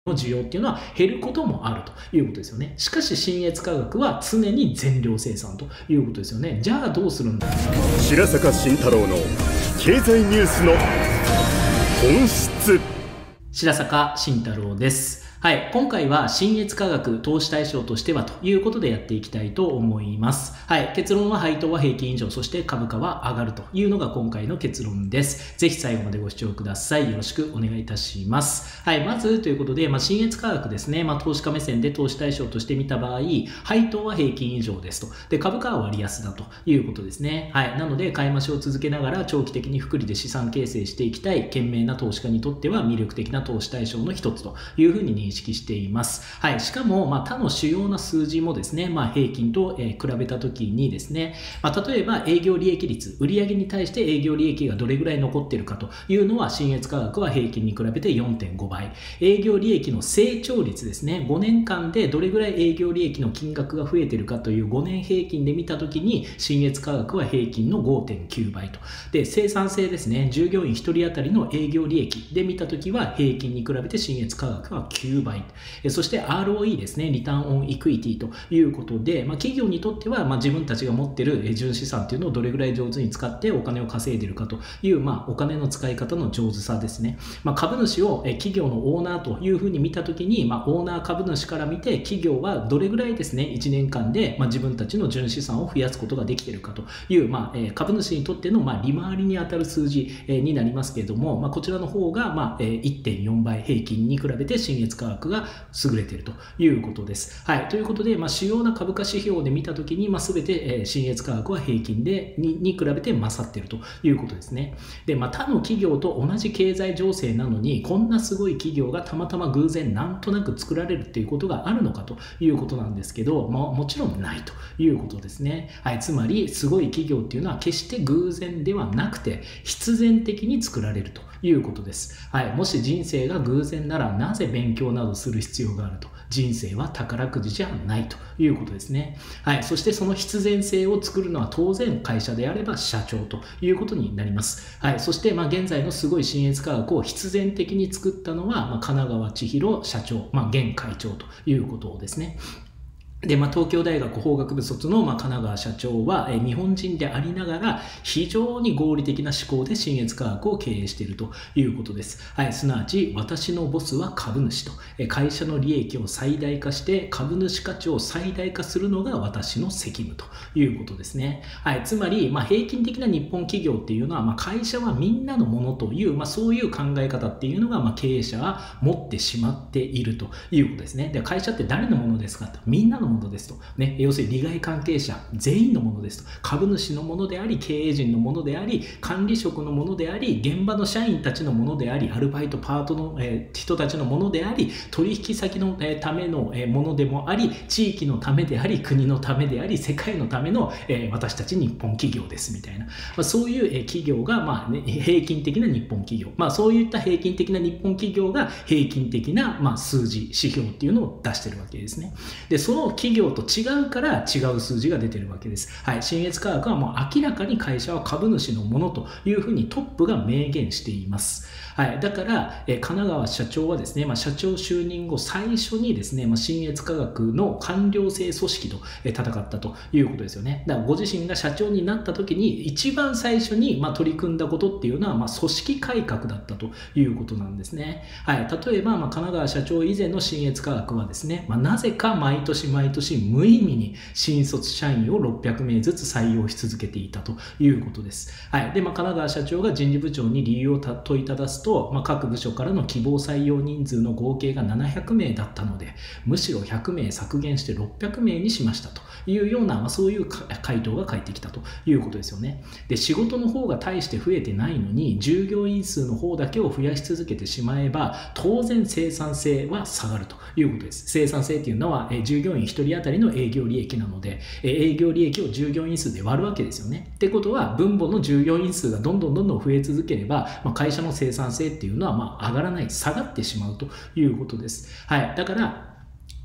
の需要っていうのは減ることもあるということですよね。しかし信越化学は常に全量生産ということですよね。じゃあどうするんだ。 白坂慎太郎の経済ニュースの本質。 白坂慎太郎です。はい。今回は信越化学投資対象としてはということでやっていきたいと思います。はい。結論は配当は平均以上、そして株価は上がるというのが今回の結論です。ぜひ最後までご視聴ください。よろしくお願いいたします。はい。まずということで、信越化学ですね。投資家目線で投資対象として見た場合、配当は平均以上ですと。で、株価は割安だということですね。はい。なので、買い増しを続けながら長期的に複利で資産形成していきたい賢明な投資家にとっては魅力的な投資対象の一つというふうに認識しています。はい。しかも、他の主要な数字もですね、平均と比べたときにですね、例えば営業利益率、売上に対して営業利益がどれぐらい残っているかというのは、信越化学は平均に比べて 4.5 倍。営業利益の成長率ですね、5年間でどれぐらい営業利益の金額が増えているかという5年平均で見たときに、信越化学は平均の 5.9 倍と。で、生産性ですね、従業員1人当たりの営業利益で見たときは、平均に比べて信越化学は9倍。そして ROE ですね、リターンオンイクイティということで、企業にとっては自分たちが持っている純資産というのをどれぐらい上手に使ってお金を稼いでいるかという、お金の使い方の上手さですね。株主を企業のオーナーというふうに見たときに、オーナー株主から見て企業はどれぐらいですね、1年間で自分たちの純資産を増やすことができているかという、株主にとっての利回りに当たる数字になりますけれども、こちらの方が1.4 倍平均に比べて信越化学が優れているということです。はい。ということで、主要な株価指標で見たときに、全て、信越化学は平均に比べて勝っているということですね。で、他の企業と同じ経済情勢なのに、こんなすごい企業がたまたま偶然なんとなく作られるっていうことがあるのかということなんですけど、もちろんないということですね。はい。つまり、すごい企業っていうのは決して偶然ではなくて、必然的に作られるということです。はい。もし人生が偶然なら、なぜ勉強などする必要があると。人生は宝くじじゃないということですね。はい。そしてその必然性を作るのは当然会社であれば社長ということになります。はい。そして現在のすごい信越化学を必然的に作ったのは神奈川千尋社長、現会長ということですね。で、東京大学法学部卒の神奈川社長は日本人でありながら非常に合理的な思考で信越化学を経営しているということです。はい。すなわち、私のボスは株主と。会社の利益を最大化して株主価値を最大化するのが私の責務ということですね。はい。つまり、平均的な日本企業っていうのは、会社はみんなのものという、そういう考え方っていうのが、経営者は持ってしまっているということですね。で、会社って誰のものですかと。みんなのものですと。ね。要するに利害関係者全員のものですと。株主のものであり、経営陣のものであり、管理職のものであり、現場の社員たちのものであり、アルバイト、パートの、人たちのものであり、取引先の、ための、ものでもあり、地域のためであり、国のためであり、世界のための、私たち日本企業ですみたいな。そういう、企業が、平均的な日本企業。そういった平均的な日本企業が平均的な、数字、指標っていうのを出してるわけですね。で、その企業と違うから違う数字が出てるわけです。はい。信越化学はもう明らかに会社は株主のものというふうにトップが明言しています。はい。だから、神奈川社長はですね、社長就任後最初にですね、信越化学の官僚制組織と戦ったということですよね。だからご自身が社長になった時に一番最初に取り組んだことっていうのは組織改革だったということなんですね。はい。例えば、神奈川社長以前の信越化学はですね、なぜか毎年無意味に新卒社員を600名ずつ採用し続けていたということです。はい。で、神奈川社長が人事部長に理由を問いただすと、各部署からの希望採用人数の合計が700名だったので、むしろ100名削減して600名にしましたというような、そういう回答が返ってきたということですよね。で、仕事の方が大して増えてないのに、従業員数の方だけを増やし続けてしまえば、当然生産性は下がるということです。生産性っていうのは、従業員1人当たりの営業利益なので、営業利益を従業員数で割るわけですよね。ってことは、分母の従業員数がどんどん増え続ければ、会社の生産性っていうのは上がらない、下がってしまうということです。はい。だから、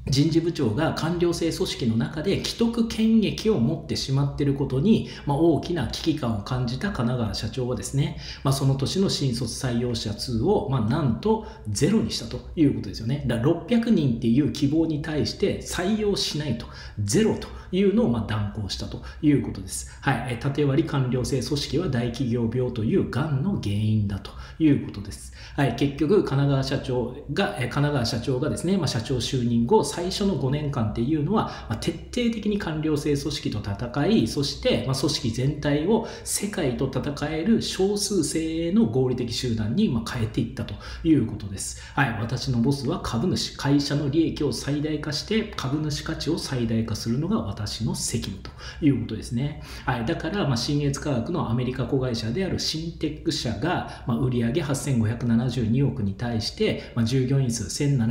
人事部長が官僚制組織の中で既得権益を持ってしまっていることに、大きな危機感を感じた神奈川社長はですね、その年の新卒採用者数を、なんとゼロにしたということですよね。だから600人っていう希望に対して採用しないと、ゼロというのを断行したということです。はい。縦割り官僚制組織は大企業病という癌の原因だということです。はい。結局、神奈川社長がですね、社長就任後、最初の5年間っていうのは、徹底的に官僚制組織と戦い、そして、組織全体を世界と戦える少数精鋭の合理的集団に変えていったということです。はい。私のボスは株主、会社の利益を最大化して、株主価値を最大化するのが私の責務ということですね。はい。だから、信越科学のアメリカ子会社であるシンテック社が、売上8572億に対して、従業員数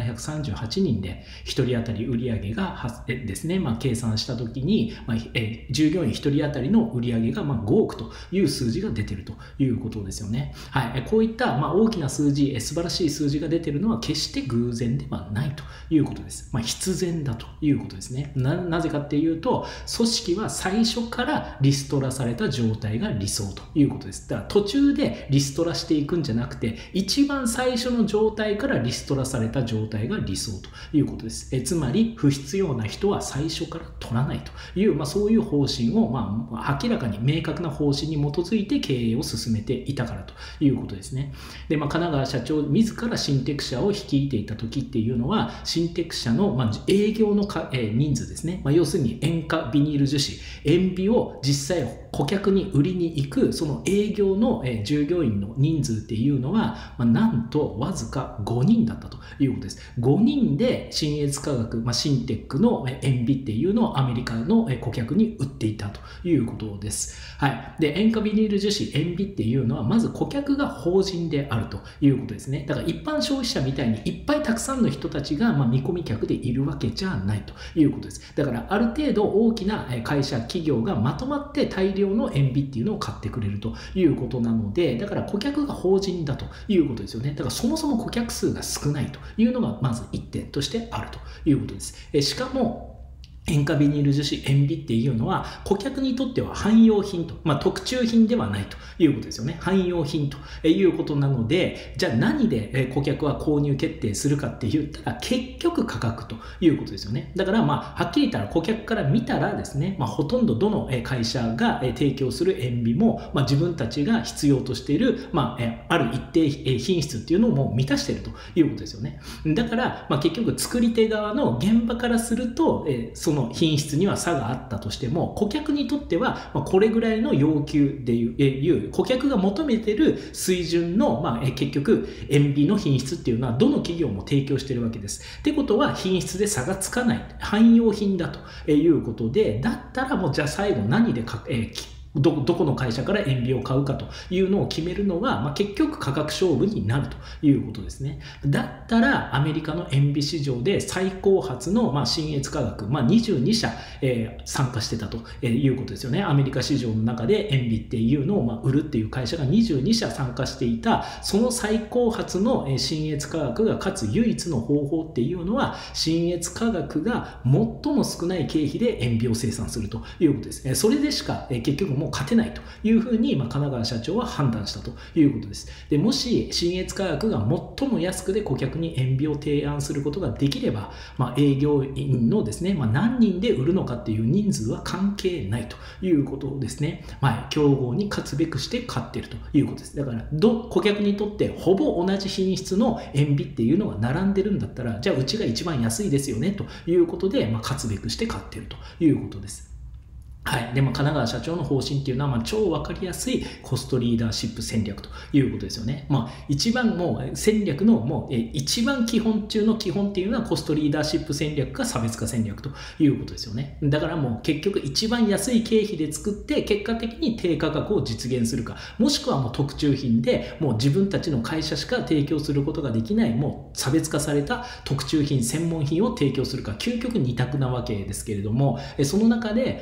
1738人で、1人当たり売上がですね、計算したときに、従業員1人当たりの売上が5億という数字が出ているということですよね。はい。こういった大きな数字、素晴らしい数字が出ているのは決して偶然ではないということです。必然だということですね。なぜかっていうと、組織は最初からリストラされた状態が理想ということです。だから途中でリストラしていくんじゃなくて、一番最初の状態からリストラされた状態が理想ということです。つまり不必要な人は最初から取らないという、そういう方針を、明らかに明確な方針に基づいて経営を進めていたからということですね。で、神奈川社長自らシンテック社を率いていた時っていうのは、シンテック社の、営業の人数ですね。要するに塩化ビニール樹脂、塩ビを実際顧客に売りに行くその営業の従業員の人数っていうのは、なんとわずか5人だったということです。5人で信越科学、シンテックの塩ビっていうのをアメリカの顧客に売っていたということです。はい。で、塩化ビニール樹脂、塩ビっていうのはまず顧客が法人であるということですね。だから一般消費者みたいにいっぱいたくさんの人たちが見込み客でいるわけじゃないということです。だからある程度大きな会社、企業がまとまって大量の塩ビっていうのを買ってくれるということなので、だから顧客が法人だということですよね。だからそもそも顧客数が少ないというのがまず一点としてあるということです。しかも塩化ビニール樹脂、塩ビっていうのは顧客にとっては汎用品と、特注品ではないということですよね。汎用品ということなので、じゃあ何で顧客は購入決定するかって言ったら結局価格ということですよね。だからはっきり言ったら顧客から見たらですね、ほとんどどの会社が提供する塩ビも、自分たちが必要としている、ある一定品質っていうのをもう満たしているということですよね。だから結局作り手側の現場からすると、その品質には差があったとしても、顧客にとってはこれぐらいの要求でいう顧客が求めている水準の、結局塩ビの品質っていうのはどの企業も提供しているわけです。ってことは品質で差がつかない汎用品だということで、だったらもうじゃあ最後何でどこの会社から塩ビを買うかというのを決めるのは、結局価格勝負になるということですね。だったらアメリカの塩ビ市場で最高発の信越科学、22社、参加してたということですよね。アメリカ市場の中で塩ビっていうのを売るっていう会社が22社参加していた、その最高発の信越科学がかつ唯一の方法っていうのは、信越科学が最も少ない経費で塩ビを生産するということです。それでしか結局もう勝てないというふうに神奈川社長は判断したということです。で、もし信越科学が最も安くで顧客に塩ビを提案することができれば、営業員のですね、何人で売るのかっていう人数は関係ないということですね。競合に勝つべくして勝っているということです。だから顧客にとってほぼ同じ品質の塩ビっていうのが並んでるんだったら、じゃあうちが一番安いですよねということで、勝つべくして勝っているということです。はい。で、神奈川社長の方針っていうのは、超わかりやすいコストリーダーシップ戦略ということですよね。一番もう戦略の一番基本中の基本っていうのはコストリーダーシップ戦略か差別化戦略ということですよね。だからもう結局一番安い経費で作って結果的に低価格を実現するか、もしくはもう特注品でもう自分たちの会社しか提供することができないもう差別化された特注品、専門品を提供するか、究極二択なわけですけれども、その中で結局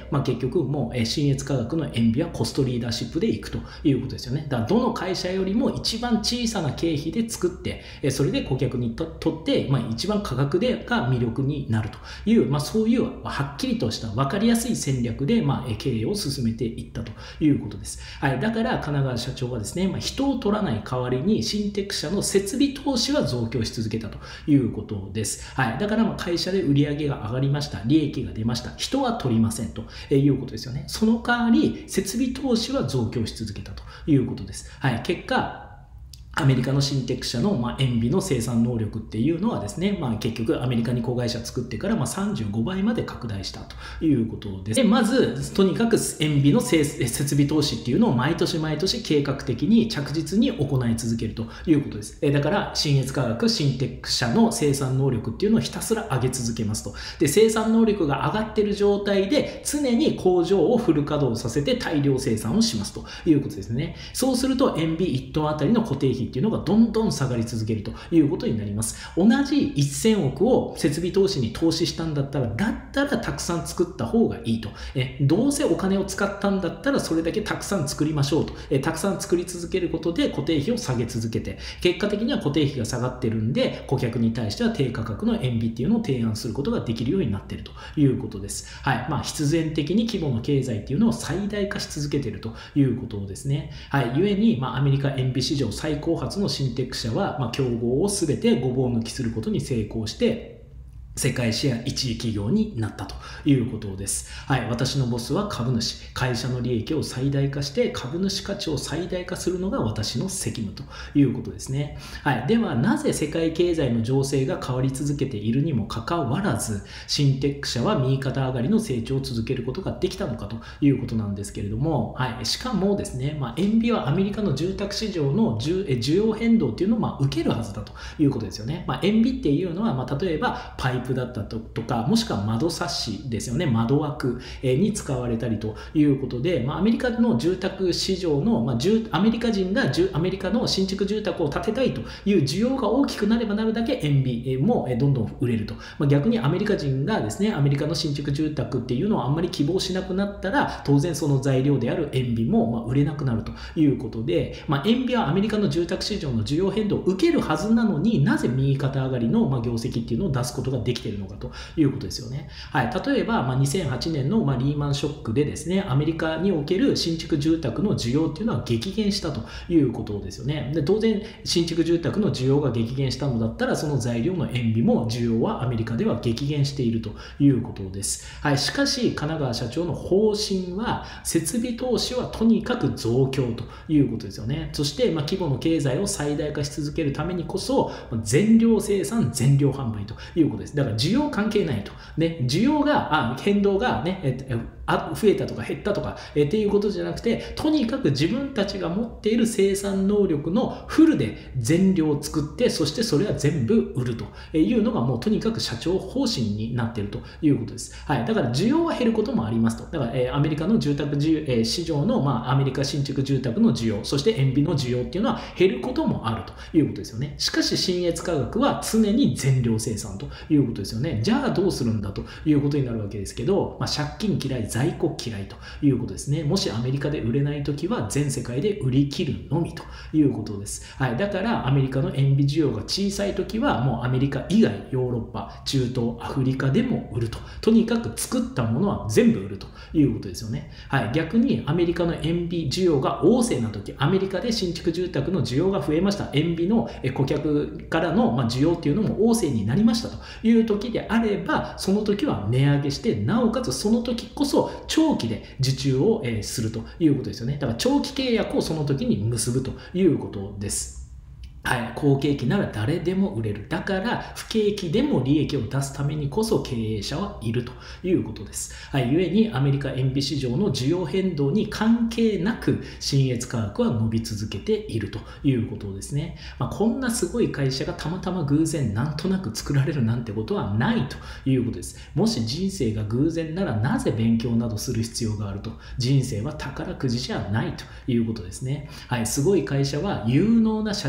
局もう信越化学の塩ビはコストリーダーシップでいくということですよね。だからどの会社よりも一番小さな経費で作ってそれで顧客にとって、一番価格が魅力になるという、そういうはっきりとした分かりやすい戦略で、経営を進めていったということです。はい、だから神奈川社長はですね、人を取らない代わりにシンテック社の設備投資は増強し続けたということです。はい、だから会社で売上が上がりました、利益が出ました、人は取りませんということですよね。その代わり設備投資は増強し続けたということです。はい、結果アメリカのシンテック社の塩ビの生産能力っていうのはですね、結局アメリカに子会社作ってから35倍まで拡大したということです。でまずとにかく塩ビの設備投資っていうのを毎年毎年計画的に着実に行い続けるということです。だから信越化学シンテック社の生産能力っていうのをひたすら上げ続けますと。で生産能力が上がっている状態で常に工場をフル稼働させて大量生産をしますということですね。そうすると塩ビ1トンあたりの固定費っていうのがどんどん下がり続けるということになります。同じ1000億を設備投資に投資したんだったらたくさん作った方がいいと。どうせお金を使ったんだったらそれだけたくさん作りましょうと。たくさん作り続けることで固定費を下げ続けて、結果的には固定費が下がってるんで顧客に対しては低価格の塩ビっていうのを提案することができるようになっているということです。はい、必然的に規模の経済っていうのを最大化し続けているということですね。はい、ゆえに、アメリカ塩ビ市場最高発のシンテック社は、競合をすべてごぼう抜きすることに成功して世界シェア1位企業になったということです。はい、私のボスは株主、会社の利益を最大化して株主価値を最大化するのが私の責務ということですね。はい、ではなぜ世界経済の情勢が変わり続けているにもかかわらずシンテック社は右肩上がりの成長を続けることができたのかということなんですけれども、はい、しかもですね、塩ビはアメリカの住宅市場の需要変動っていうのを受けるはずだということですよね。塩ビっていうのは例えばパイプだったとか、もしくは窓サッシですよね、窓枠に使われたりということで、アメリカの住宅市場の、アメリカ人がアメリカの新築住宅を建てたいという需要が大きくなればなるだけ塩ビもどんどん売れると。逆にアメリカ人がですね、アメリカの新築住宅っていうのをあんまり希望しなくなったら当然その材料である塩ビも売れなくなるということで、塩ビはアメリカの住宅市場の需要変動を受けるはずなのになぜ右肩上がりの業績っていうのを出すことができているのかということですよね。はい、例えば、2008年のリーマンショックでですね、アメリカにおける新築住宅の需要っていうのは激減したということですよね。で当然新築住宅の需要が激減したのだったらその材料の塩ビも需要はアメリカでは激減しているということです。はい、しかし神奈川社長の方針は設備投資はとにかく増強ということですよね。そして規模の経済を最大化し続けるためにこそ全量生産全量販売ということです。だから需要関係ないと、需要が変動が、増えたとか減ったとか、っていうことじゃなくて、とにかく自分たちが持っている生産能力のフルで全量を作って、そしてそれは全部売るというのがもうとにかく社長方針になっているということです。はい、だから需要は減ることもありますと。だから、アメリカの住宅市場の、アメリカ新築住宅の需要、そして塩ビの需要っていうのは減ることもあるということですよね。しかし信越化学は常に全量生産ということですよね。じゃあどうするんだということになるわけですけど、借金嫌い、在庫嫌いということですね。もしアメリカで売れないときは全世界で売り切るのみということです。はい、だからアメリカの塩ビ需要が小さいときはもうアメリカ以外、ヨーロッパ、中東、アフリカでも売ると。とにかく作ったものは全部売るということですよね。はい、逆にアメリカの塩ビ需要が旺盛なとき、アメリカで新築住宅の需要が増えました。塩ビの顧客からの需要っていうのも旺盛になりましたというときであれば、その時は値上げして、なおかつその時こそ長期で受注をするということですよね。だから長期契約をその時に結ぶということです。はい、好景気なら誰でも売れる。だから不景気でも利益を出すためにこそ経営者はいるということです。はい、ゆえにアメリカ塩ビ市場の需要変動に関係なく信越化学は伸び続けているということですね。こんなすごい会社がたまたま偶然なんとなく作られるなんてことはないということです。もし人生が偶然ならなぜ勉強などする必要があると。人生は宝くじじゃないということですね。はい、すごい会社は有能な社長が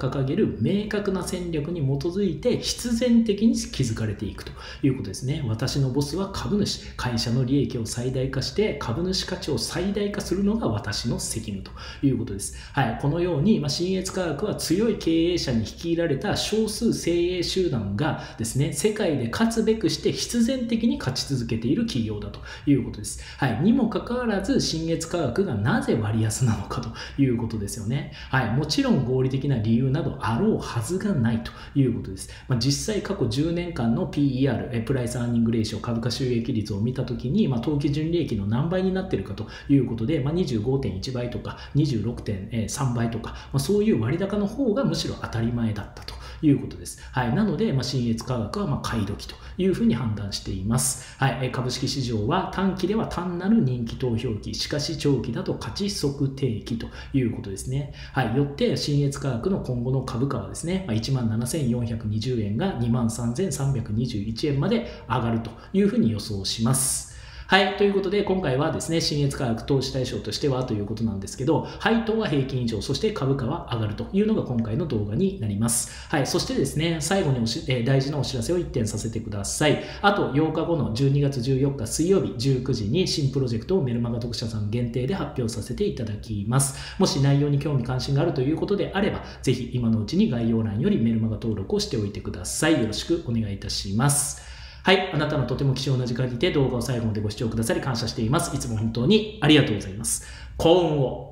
掲げる明確な戦略に基づいて必然的に築かれていくということですね。私のボスは株主、会社の利益を最大化して株主価値を最大化するのが私の責務ということです。はい、このように、信越科学は強い経営者に率いられた少数精鋭集団がですね、世界で勝つべくして必然的に勝ち続けている企業だということです。はい、にもかかわらず信越科学がなぜ割安なのかということですよね。はい、もちろん合理的な理由などあろうはずがないということです。実際過去10年間の PER、プライスアーニングレーション、株価収益率を見たときに、当期純利益の何倍になっているかということで、25.1 倍とか 26.3 倍とか、そういう割高の方がむしろ当たり前だったということです。はい、なので、信越科学は買い時というふうに判断しています。はい、株式市場は短期では単なる人気投票期、しかし長期だと価値測定期ということですね。はい、よって信越科学の今後の株価はですね、17,420 円が 23,321 円まで上がるというふうに予想します。はい。ということで、今回はですね、信越科学投資対象としてはということなんですけど、配当は平均以上、そして株価は上がるというのが今回の動画になります。はい。そしてですね、最後に大事なお知らせを1点させてください。あと8日後の12月14日水曜日19時に新プロジェクトをメルマガ読者さん限定で発表させていただきます。もし内容に興味関心があるということであれば、ぜひ今のうちに概要欄よりメルマガ登録をしておいてください。よろしくお願いいたします。はい。あなたのとても貴重な時間にて動画を最後までご視聴くださり感謝しています。いつも本当にありがとうございます。幸運を。